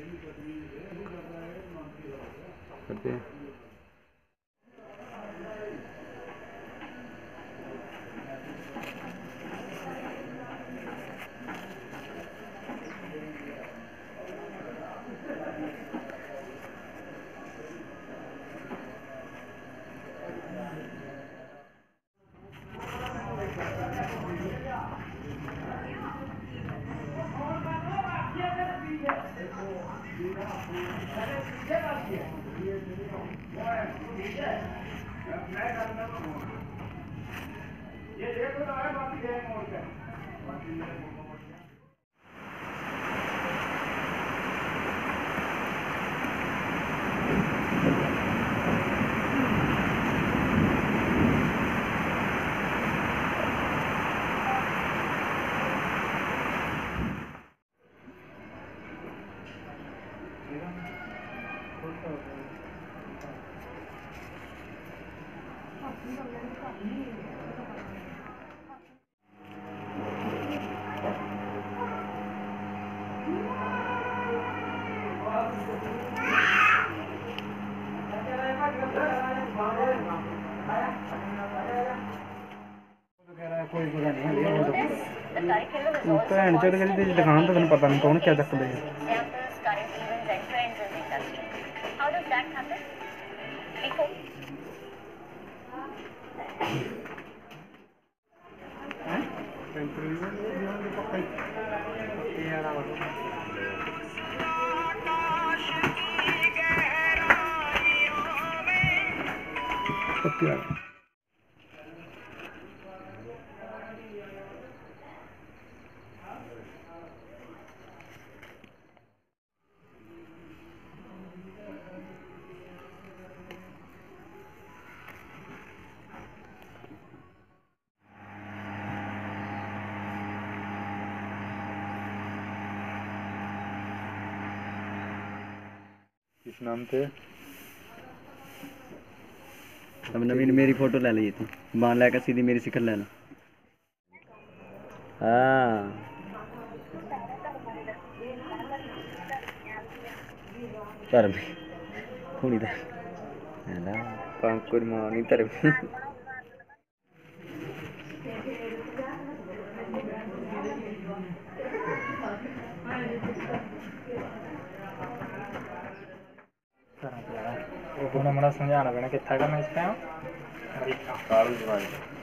करते हैं। ये देखो ना है बाकी है मोड़ के कोई पता नहीं भैन चल गई दुकान तो तेन पता नहीं कौन क्या चक दे किस नाम थे? अब नवीन मेरी फोटो ले ली थी बांध लेकर सीधी मेरी शिकल ले लो। हाँ तरमी खूनी था पंकुर मानी तरमी उन्हें बड़ा समझाना पैना कितना करना इस टाइम।